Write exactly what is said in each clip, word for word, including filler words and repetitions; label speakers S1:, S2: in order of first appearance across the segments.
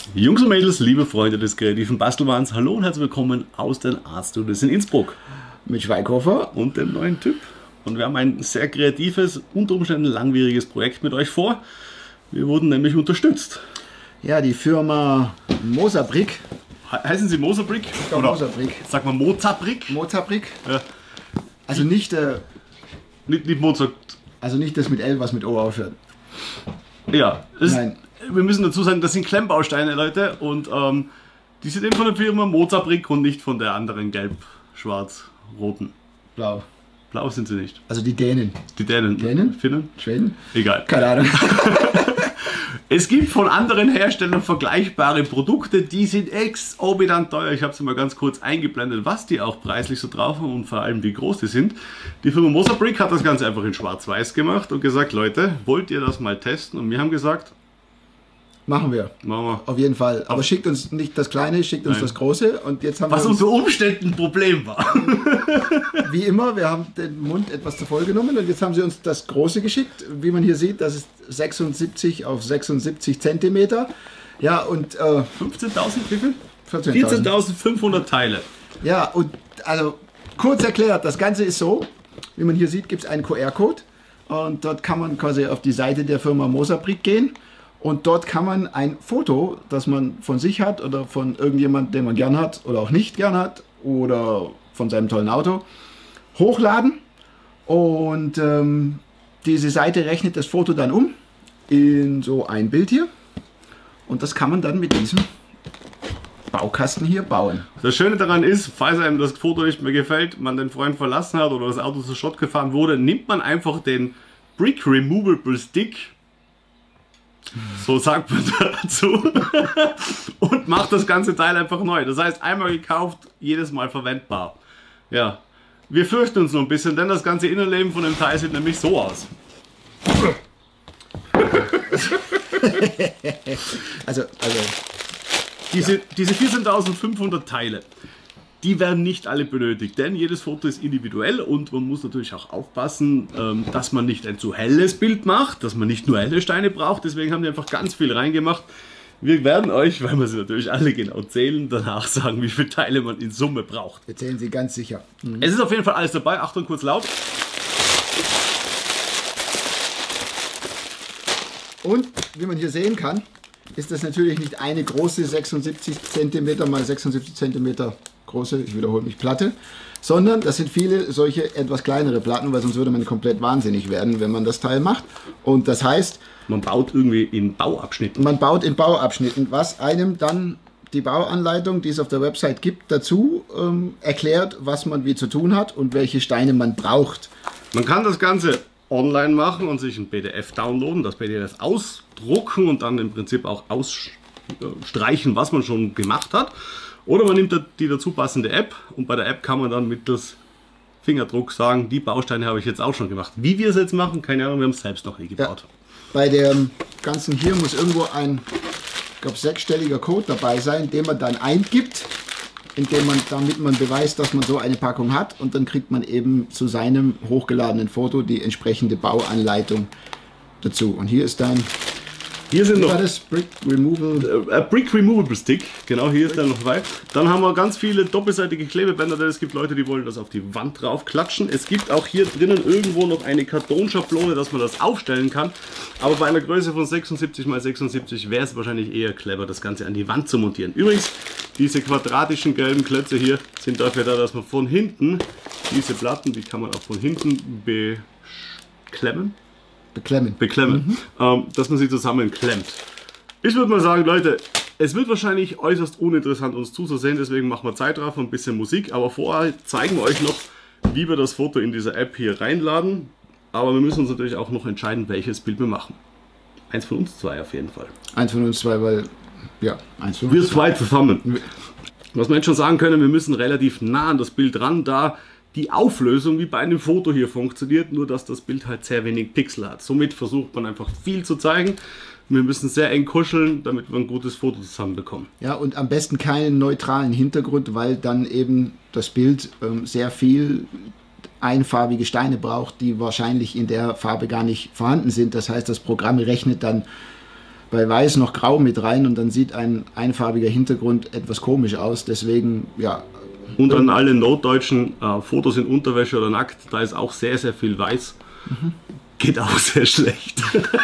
S1: Jungs und Mädels, liebe Freunde des kreativen Bastelwahns, hallo und herzlich willkommen aus den Art Studios in Innsbruck
S2: mit Schweighofer
S1: und dem neuen Typ. Und wir haben ein sehr kreatives, unter Umständen langwieriges Projekt mit euch vor. Wir wurden nämlich unterstützt.
S2: Ja, die Firma Mosabrick.
S1: He heißen sie Mosabrick?
S2: Ja, Mosabrick.
S1: Sag mal Mozabrick?
S2: Mozabrick.
S1: Ja.
S2: Also nicht, äh,
S1: Nicht, nicht Mozart.
S2: also nicht das mit L, was mit O aufhört.
S1: Ja, das ist,
S2: Nein.
S1: wir müssen dazu sagen, das sind Klemmbausteine, Leute. Und ähm, die sind eben von der Firma Mozabrick und nicht von der anderen gelb-schwarz-roten.
S2: Blau.
S1: Blau sind sie nicht.
S2: Also die Dänen.
S1: Die Dänen.
S2: Dänen?
S1: Finnen?
S2: Schweden?
S1: Egal.
S2: Keine Ahnung.
S1: Es gibt von anderen Herstellern vergleichbare Produkte, die sind exorbitant teuer. Ich habe sie mal ganz kurz eingeblendet, was die auch preislich so drauf haben und vor allem wie groß die sind. Die Firma Mosabrick hat das Ganze einfach in schwarz-weiß gemacht und gesagt, Leute, wollt ihr das mal testen? Und wir haben gesagt,
S2: Machen wir.
S1: machen wir.
S2: Auf jeden Fall. Aber schickt uns nicht das Kleine, schickt uns
S1: Nein.
S2: das Große. Und jetzt haben
S1: Was
S2: wir uns,
S1: unter Umständen ein Problem war.
S2: wie immer, wir haben den Mund etwas zu voll genommen und jetzt haben sie uns das Große geschickt. Wie man hier sieht, das ist sechsundsiebzig auf sechsundsiebzig Zentimeter. Ja, und äh,
S1: fünfzehntausend, wie viel?
S2: vierzehntausend.
S1: vierzehntausendfünfhundert Teile.
S2: Ja, und also kurz erklärt, das Ganze ist so, wie man hier sieht, gibt es einen Q R-Code und dort kann man quasi auf die Seite der Firma Mosabrick gehen und dort kann man ein Foto, das man von sich hat oder von irgendjemand, den man gern hat oder auch nicht gern hat oder von seinem tollen Auto, hochladen und ähm, diese Seite rechnet das Foto dann um in so ein Bild hier und das kann man dann mit diesem Baukasten hier bauen.
S1: Das Schöne daran ist, falls einem das Foto nicht mehr gefällt, man den Freund verlassen hat oder das Auto zu Schrott gefahren wurde, nimmt man einfach den Brick Removable Stick, so sagt man dazu, und macht das ganze Teil einfach neu. Das heißt, einmal gekauft, jedes Mal verwendbar. Ja, wir fürchten uns nur ein bisschen, denn das ganze Innenleben von dem Teil sieht nämlich so aus.
S2: Also, also
S1: Diese, diese vierzehntausendfünfhundert Teile, die werden nicht alle benötigt, denn jedes Foto ist individuell und man muss natürlich auch aufpassen, ähm, dass man nicht ein zu helles Bild macht, dass man nicht nur helle Steine braucht, deswegen haben die einfach ganz viel reingemacht. Wir werden euch, weil wir sie natürlich alle genau zählen, danach sagen, wie viele Teile man in Summe braucht.
S2: wir zählen sie ganz sicher. Mhm.
S1: Es ist auf jeden Fall alles dabei, Achtung, kurz laut.
S2: Und wie man hier sehen kann, ist das natürlich nicht eine große sechsundsiebzig Zentimeter mal sechsundsiebzig Zentimeter große, ich wiederhole mich, Platte, sondern das sind viele solche etwas kleinere Platten, weil sonst würde man komplett wahnsinnig werden, wenn man das Teil macht. Und das heißt,
S1: Man baut irgendwie in Bauabschnitten.
S2: man baut in Bauabschnitten, was einem dann die Bauanleitung, die es auf der Website gibt, dazu ähm, erklärt, was man wie zu tun hat und welche Steine man braucht.
S1: Man kann das Ganze online machen und sich ein P D F downloaden, das P D F ausdrucken und dann im Prinzip auch ausstreichen, was man schon gemacht hat. Oder man nimmt die dazu passende App und bei der App kann man dann mittels Fingerdruck sagen, die Bausteine habe ich jetzt auch schon gemacht. Wie wir es jetzt machen, keine Ahnung, wir haben es selbst noch nie gebaut.
S2: Ja. Bei dem Ganzen hier muss irgendwo ein, ich glaube, sechsstelliger Code dabei sein, den man dann eingibt, indem man, damit man beweist, dass man so eine Packung hat und dann kriegt man eben zu seinem hochgeladenen Foto die entsprechende Bauanleitung dazu. Und hier ist dann,
S1: Hier sind
S2: wie
S1: noch
S2: war das? Brick Removal.
S1: A Brick Removable Stick, genau, hier ist der noch dabei. Dann haben wir ganz viele doppelseitige Klebebänder, denn es gibt Leute, die wollen das auf die Wand drauf klatschen. Es gibt auch hier drinnen irgendwo noch eine Kartonschablone, dass man das aufstellen kann. Aber bei einer Größe von sechsundsiebzig mal sechsundsiebzig wäre es wahrscheinlich eher clever, das Ganze an die Wand zu montieren. Übrigens, diese quadratischen gelben Klötze hier sind dafür da, dass man von hinten diese Platten, die kann man auch von hinten beklemmen.
S2: Beklemmen.
S1: beklemmen, ähm, dass man sie zusammenklemmt. Ich würde mal sagen, Leute, es wird wahrscheinlich äußerst uninteressant uns zuzusehen, deswegen machen wir Zeit drauf und ein bisschen Musik, aber vorher zeigen wir euch noch, wie wir das Foto in dieser App hier reinladen, aber wir müssen uns natürlich auch noch entscheiden, welches Bild wir machen. Eins von uns zwei auf jeden Fall.
S2: Eins von uns zwei, weil, ja, eins von uns
S1: Wir zwei zusammen. Was wir jetzt schon sagen können, wir müssen relativ nah an das Bild ran, da die Auflösung wie bei einem Foto hier funktioniert, nur dass das Bild halt sehr wenig Pixel hat. Somit versucht man einfach viel zu zeigen. Wir müssen sehr eng kuscheln, damit wir ein gutes Foto zusammenbekommen.
S2: Ja, und am besten keinen neutralen Hintergrund, weil dann eben das Bild ähm, sehr viel einfarbige Steine braucht, die wahrscheinlich in der Farbe gar nicht vorhanden sind. Das heißt, das Programm rechnet dann bei Weiß noch Grau mit rein und dann sieht ein einfarbiger Hintergrund etwas komisch aus. Deswegen, ja.
S1: Und an alle norddeutschen äh, Fotos in Unterwäsche oder nackt, da ist auch sehr, sehr viel Weiß. Mhm. Geht auch sehr schlecht.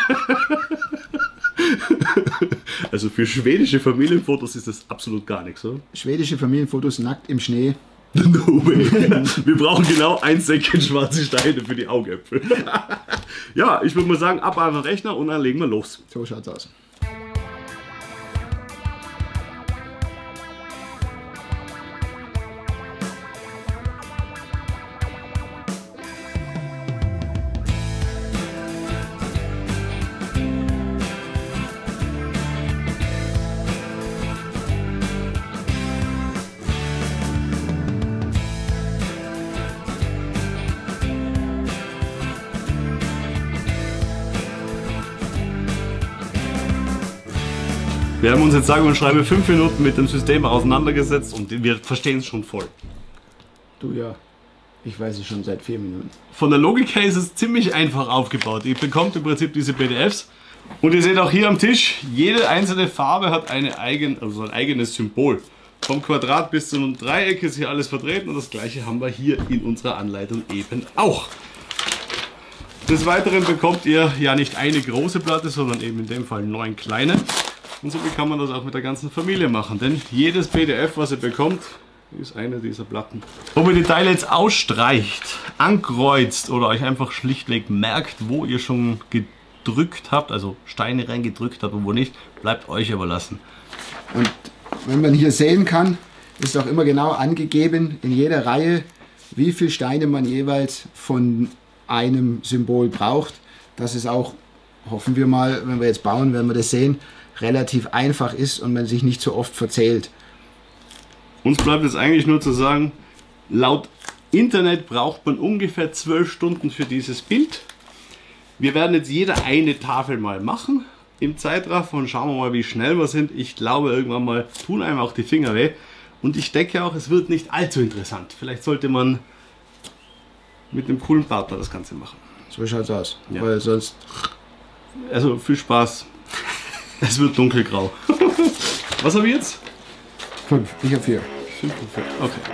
S1: Also für schwedische Familienfotos ist das absolut gar nichts, oder?
S2: Schwedische Familienfotos nackt im Schnee.
S1: No way. Wir brauchen genau ein Säckchen schwarze Steine für die Augäpfel. Ja, ich würde mal sagen, ab an den Rechner und dann legen wir los.
S2: So schaut's aus.
S1: Wir haben uns jetzt sage und schreibe fünf Minuten mit dem System auseinandergesetzt und wir verstehen es schon voll.
S2: Du ja, ich weiß es schon seit vier Minuten.
S1: Von der Logik her ist es ziemlich einfach aufgebaut. Ihr bekommt im Prinzip diese P D Fs und ihr seht auch hier am Tisch, jede einzelne Farbe hat eine eigen, also ein eigenes Symbol. Vom Quadrat bis zum Dreieck ist hier alles vertreten und das gleiche haben wir hier in unserer Anleitung eben auch. Des Weiteren bekommt ihr ja nicht eine große Platte, sondern eben in dem Fall neun kleine. Und so kann man das auch mit der ganzen Familie machen, denn jedes P D F, was ihr bekommt, ist eine dieser Platten. Ob ihr die Teile jetzt ausstreicht, ankreuzt oder euch einfach schlichtweg merkt, wo ihr schon gedrückt habt, also Steine reingedrückt habt und wo nicht, bleibt euch überlassen.
S2: Und wenn man hier sehen kann, ist auch immer genau angegeben in jeder Reihe, wie viele Steine man jeweils von einem Symbol braucht. Das ist auch, hoffen wir mal, wenn wir jetzt bauen, werden wir das sehen, relativ einfach ist und man sich nicht so oft verzählt.
S1: Uns bleibt jetzt eigentlich nur zu sagen, laut Internet braucht man ungefähr zwölf Stunden für dieses Bild. Wir werden jetzt jeder eine Tafel mal machen im Zeitraffer und schauen wir mal, wie schnell wir sind. Ich glaube, irgendwann mal tun einem auch die Finger weh und ich denke auch, es wird nicht allzu interessant. Vielleicht sollte man mit einem coolen Partner das Ganze machen.
S2: So schaut es aus,
S1: ja.
S2: Weil sonst...
S1: Also viel Spaß. Es wird dunkelgrau. Was habe ich jetzt?
S2: Fünf. Ich habe vier.
S1: Fünf und vier. Okay.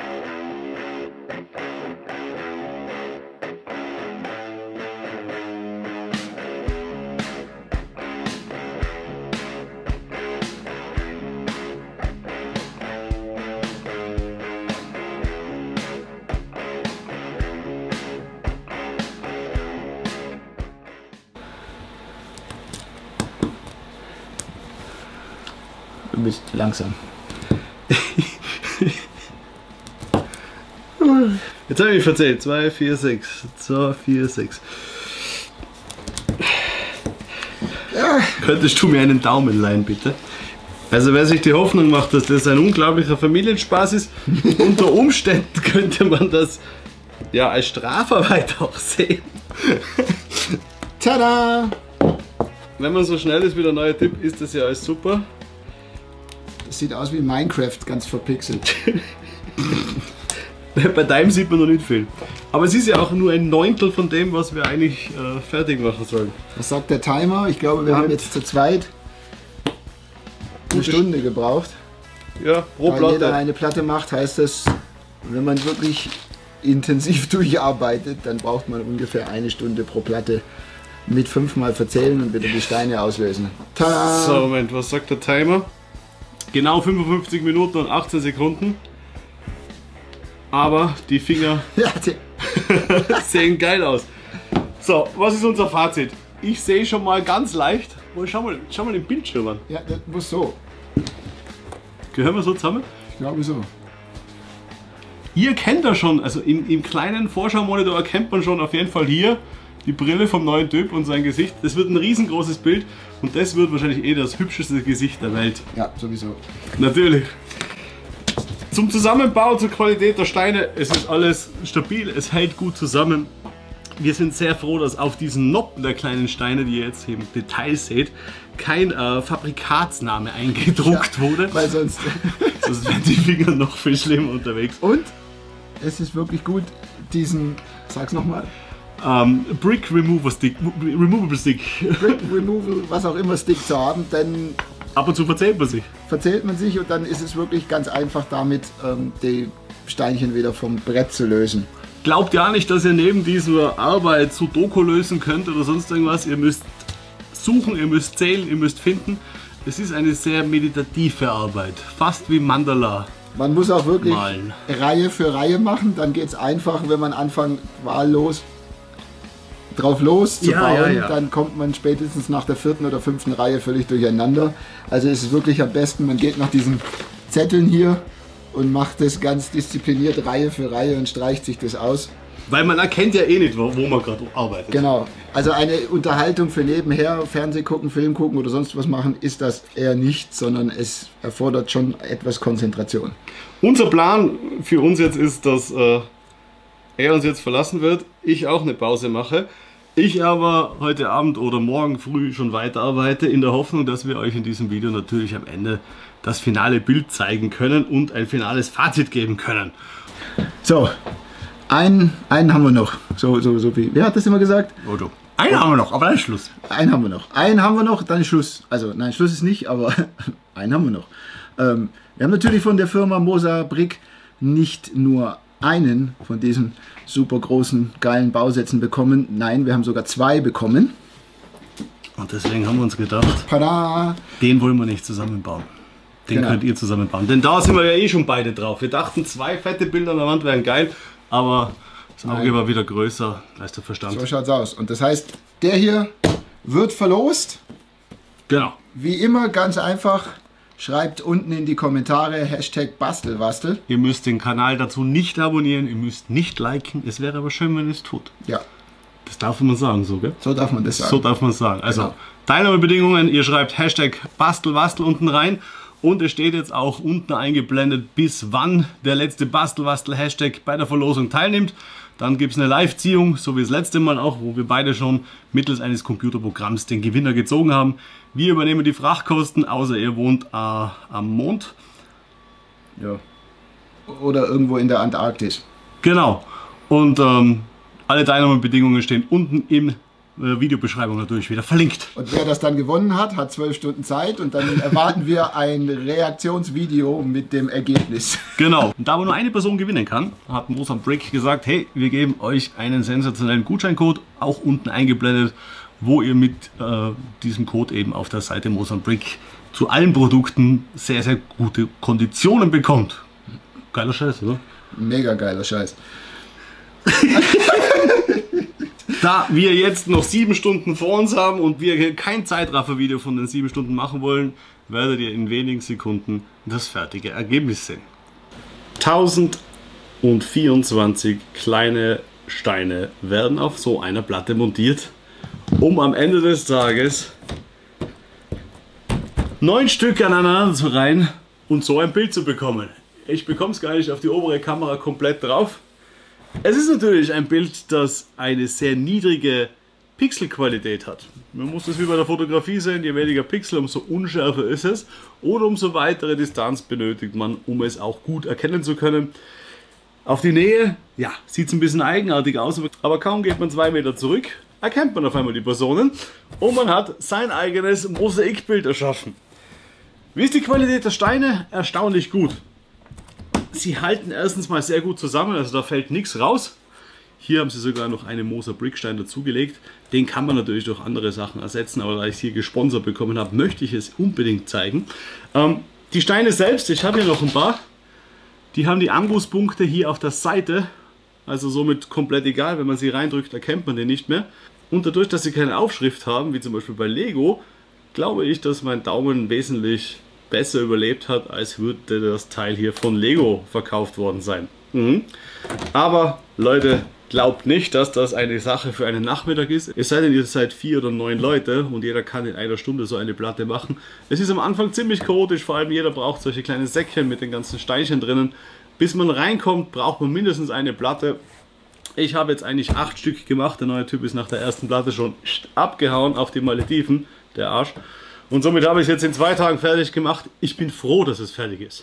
S2: Du bist langsam.
S1: Jetzt habe ich mich verzählt. zwei, vier, sechs. zwei, vier, sechs. Ja. Könntest du mir einen Daumen leihen, bitte? Also wer sich die Hoffnung macht, dass das ein unglaublicher Familienspaß ist, unter Umständen könnte man das ja als Strafarbeit auch sehen.
S2: Tada!
S1: Wenn man so schnell ist wie der neue Tipp, ist das ja alles super.
S2: Das sieht aus wie Minecraft, ganz verpixelt.
S1: Bei deinem sieht man noch nicht viel. Aber es ist ja auch nur ein Neuntel von dem, was wir eigentlich äh, fertig machen sollen.
S2: Was sagt der Timer? Ich glaube, wir
S1: Ja.
S2: haben jetzt zu zweit eine
S1: Gute
S2: Stunde gebraucht.
S1: Ja, pro
S2: Weil jeder
S1: Platte.
S2: eine Platte macht, heißt das, wenn man wirklich intensiv durcharbeitet, dann braucht man ungefähr eine Stunde pro Platte mit fünfmal verzählen und wieder die Steine auslösen. Tada!
S1: So, Moment, was sagt der Timer? Genau fünfundfünfzig Minuten und achtzehn Sekunden. Aber die Finger
S2: Ja, die,
S1: sehen geil aus. So, was ist unser Fazit? Ich sehe schon mal ganz leicht. Oh, schau mal, schau mal den Bildschirm an.
S2: ja, das muss so.
S1: Gehören wir so zusammen?
S2: Ich glaube so.
S1: Ihr kennt das schon, also im, im kleinen Vorschau-Monitor erkennt man schon auf jeden Fall hier die Brille vom neuen Typ und sein Gesicht. Das wird ein riesengroßes Bild und das wird wahrscheinlich eh das hübscheste Gesicht der Welt.
S2: Ja, sowieso.
S1: Natürlich. Zum Zusammenbau, zur Qualität der Steine, es ist alles stabil, es hält gut zusammen. Wir sind sehr froh, dass auf diesen Noppen der kleinen Steine, die ihr jetzt hier im Detail seht, kein äh, Fabrikatsname eingedruckt
S2: Ja,
S1: wurde.
S2: Weil sonst.
S1: Sonst wären die Finger noch viel schlimmer unterwegs.
S2: Und es ist wirklich gut, diesen, sag's nochmal,
S1: ähm, Brick Remover Stick, Removable Stick.
S2: Brick Removal, was auch immer Stick zu haben, dann
S1: ab und zu verzählt man sich.
S2: Verzählt man sich und dann ist es wirklich ganz einfach damit, ähm, die Steinchen wieder vom Brett zu lösen.
S1: Glaubt ja nicht, dass ihr neben dieser Arbeit Sudoku lösen könnt oder sonst irgendwas. Ihr müsst suchen, ihr müsst zählen, ihr müsst finden. Es ist eine sehr meditative Arbeit, fast wie Mandala.
S2: Man muss auch wirklich
S1: malen.
S2: Reihe für Reihe machen, dann geht es einfach, wenn man anfängt wahllos drauf los zu
S1: Ja,
S2: bauen,
S1: ja, ja.
S2: dann kommt man spätestens nach der vierten oder fünften Reihe völlig durcheinander. Also ist es wirklich am besten, man geht nach diesen Zetteln hier und macht das ganz diszipliniert Reihe für Reihe und streicht sich das aus.
S1: Weil man erkennt ja eh nicht, wo, wo man gerade arbeitet.
S2: Genau. Also eine Unterhaltung für nebenher, Fernseh gucken, Film gucken oder sonst was machen, ist das eher nicht, sondern es erfordert schon etwas Konzentration.
S1: Unser Plan für uns jetzt ist, dass äh, er uns jetzt verlassen wird, ich auch eine Pause mache. Ich aber heute Abend oder morgen früh schon weiterarbeite, in der Hoffnung, dass wir euch in diesem Video natürlich am Ende das finale Bild zeigen können und ein finales Fazit geben können.
S2: So, einen, einen haben wir noch. So, so, so wie, wer hat das immer gesagt?
S1: Odo. Einen haben wir noch, aber dann ist Schluss.
S2: Einen haben wir noch. Einen haben wir noch, dann ist Schluss. Also, nein, Schluss ist nicht, aber einen haben wir noch. Ähm, wir haben natürlich von der Firma Moser Brick nicht nur einen von diesen super großen, geilen Bausätzen bekommen. Nein, wir haben sogar zwei bekommen.
S1: Und deswegen haben wir uns gedacht,
S2: Tada!
S1: den wollen wir nicht zusammenbauen. Den
S2: Genau.
S1: könnt ihr zusammenbauen. Denn da sind wir ja eh schon beide drauf. Wir dachten, zwei fette Bilder an der Wand wären geil, aber das Auge
S2: Nein.
S1: war wieder größer als der Verstand.
S2: So schaut's aus. Und das heißt, der hier wird verlost.
S1: Genau.
S2: Wie immer, ganz einfach. Schreibt unten in die Kommentare Hashtag Bastelwastel.
S1: Ihr müsst den Kanal dazu nicht abonnieren, ihr müsst nicht liken. Es wäre aber schön, wenn ihr es tut.
S2: Ja,
S1: Das darf man sagen, so, gell?
S2: so darf man das sagen.
S1: So darf man es sagen. Also,
S2: Genau.
S1: Teilnahmebedingungen, ihr schreibt Hashtag Bastelwastel unten rein. Und es steht jetzt auch unten eingeblendet, bis wann der letzte Bastelwastel-Hashtag bei der Verlosung teilnimmt. Dann gibt es eine Live-Ziehung, so wie das letzte Mal auch, wo wir beide schon mittels eines Computerprogramms den Gewinner gezogen haben. Wir übernehmen die Frachtkosten, außer ihr wohnt äh, am Mond.
S2: Ja. Oder irgendwo in der Antarktis.
S1: Genau. Und ähm, alle Teilnahmebedingungen stehen unten in der Videobeschreibung natürlich wieder verlinkt.
S2: Und wer das dann gewonnen hat, hat zwölf Stunden Zeit und dann erwarten wir ein Reaktionsvideo mit dem Ergebnis.
S1: Genau. Und da wo nur eine Person gewinnen kann, hat Moser Brick gesagt, hey, wir geben euch einen sensationellen Gutscheincode, auch unten eingeblendet, wo ihr mit äh, diesem Code eben auf der Seite Moser Brick zu allen Produkten sehr, sehr gute Konditionen bekommt. Geiler Scheiß, oder?
S2: Mega geiler Scheiß.
S1: Da wir jetzt noch sieben Stunden vor uns haben und wir kein Zeitraffer-Video von den sieben Stunden machen wollen, werdet ihr in wenigen Sekunden das fertige Ergebnis sehen. tausendvierundzwanzig kleine Steine werden auf so einer Platte montiert, um am Ende des Tages neun Stück aneinander zu reihen und so ein Bild zu bekommen. Ich bekomme es gar nicht auf die obere Kamera komplett drauf. Es ist natürlich ein Bild, das eine sehr niedrige Pixelqualität hat. Man muss das wie bei der Fotografie sehen, je weniger Pixel, umso unschärfer ist es und umso weitere Distanz benötigt man, um es auch gut erkennen zu können. Auf die Nähe, ja, sieht es ein bisschen eigenartig aus, aber kaum geht man zwei Meter zurück, erkennt man auf einmal die Personen und man hat sein eigenes Mosaikbild erschaffen. Wie ist die Qualität der Steine? Erstaunlich gut. Sie halten erstens mal sehr gut zusammen, also da fällt nichts raus. Hier haben sie sogar noch einen Moser Brickstein dazugelegt. Den kann man natürlich durch andere Sachen ersetzen, aber da ich es hier gesponsert bekommen habe, möchte ich es unbedingt zeigen. Ähm, die Steine selbst, ich habe hier noch ein paar, die haben die Angusspunkte hier auf der Seite, also somit komplett egal, wenn man sie reindrückt, erkennt man den nicht mehr. Und dadurch, dass sie keine Aufschrift haben, wie zum Beispiel bei Lego, glaube ich, dass mein Daumen wesentlich besser überlebt hat, als würde das Teil hier von Lego verkauft worden sein. Mhm. Aber Leute, glaubt nicht, dass das eine Sache für einen Nachmittag ist. Es sei denn, ihr seid vier oder neun Leute und jeder kann in einer Stunde so eine Platte machen. Es ist am Anfang ziemlich chaotisch, vor allem jeder braucht solche kleinen Säckchen mit den ganzen Steinchen drinnen. Bis man reinkommt, braucht man mindestens eine Platte. Ich habe jetzt eigentlich acht Stück gemacht. Der neue Typ ist nach der ersten Platte schon abgehauen auf die Malediven, der Arsch. Und somit habe ich es jetzt in zwei Tagen fertig gemacht. Ich bin froh, dass es fertig ist.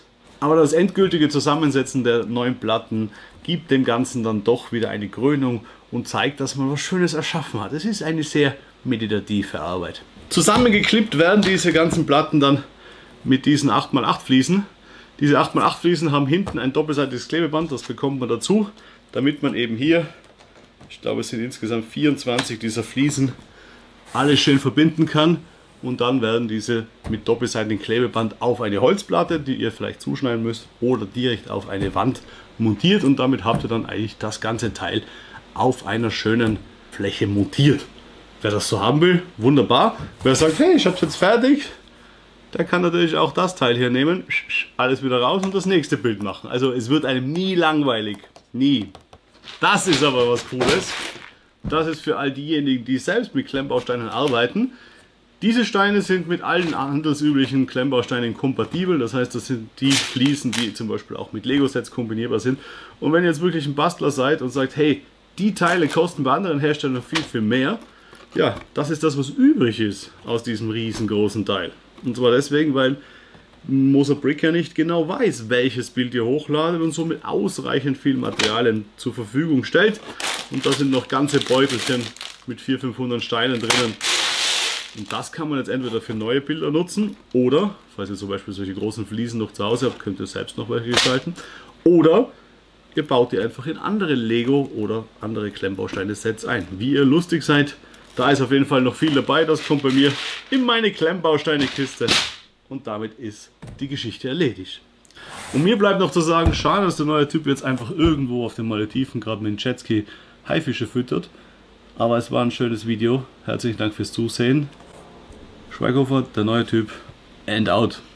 S1: Aber das endgültige Zusammensetzen der neuen Platten gibt dem Ganzen dann doch wieder eine Krönung und zeigt, dass man was Schönes erschaffen hat. Es ist eine sehr meditative Arbeit. Zusammengeklippt werden diese ganzen Platten dann mit diesen acht mal acht Fliesen. Diese acht mal acht Fliesen haben hinten ein doppelseitiges Klebeband, das bekommt man dazu, damit man eben hier, ich glaube es sind insgesamt vierundzwanzig dieser Fliesen, alles schön verbinden kann. Und dann werden diese mit doppelseitigem Klebeband auf eine Holzplatte, die ihr vielleicht zuschneiden müsst, oder direkt auf eine Wand montiert. Und damit habt ihr dann eigentlich das ganze Teil auf einer schönen Fläche montiert. Wer das so haben will, wunderbar. Wer sagt, hey, ich hab's jetzt fertig, der kann natürlich auch das Teil hier nehmen, alles wieder raus und das nächste Bild machen. Also es wird einem nie langweilig. Nie. Das ist aber was Cooles. Das ist für all diejenigen, die selbst mit Klemmbausteinen arbeiten. Diese Steine sind mit allen handelsüblichen Klemmbausteinen kompatibel, das heißt, das sind die Fliesen, die zum Beispiel auch mit Lego-Sets kombinierbar sind. Und wenn ihr jetzt wirklich ein Bastler seid und sagt, hey, die Teile kosten bei anderen Herstellern viel, viel mehr, ja, das ist das, was übrig ist aus diesem riesengroßen Teil. Und zwar deswegen, weil Moser Brick ja nicht genau weiß, welches Bild ihr hochladet und somit ausreichend viel Materialien zur Verfügung stellt. Und da sind noch ganze Beutelchen mit vierhundert, fünfhundert Steinen drinnen. Und das kann man jetzt entweder für neue Bilder nutzen oder, falls ihr zum Beispiel solche großen Fliesen noch zu Hause habt, könnt ihr selbst noch welche gestalten. Oder ihr baut die einfach in andere Lego oder andere Klemmbausteine-Sets ein. Wie ihr lustig seid, da ist auf jeden Fall noch viel dabei. Das kommt bei mir in meine Klemmbausteine-Kiste. Und damit ist die Geschichte erledigt. Und mir bleibt noch zu sagen, schade, dass der neue Typ jetzt einfach irgendwo auf den Malediven gerade mit dem Jetski Haifische füttert. Aber es war ein schönes Video. Herzlichen Dank fürs Zusehen. Schweighofer, der neue Typ, and out.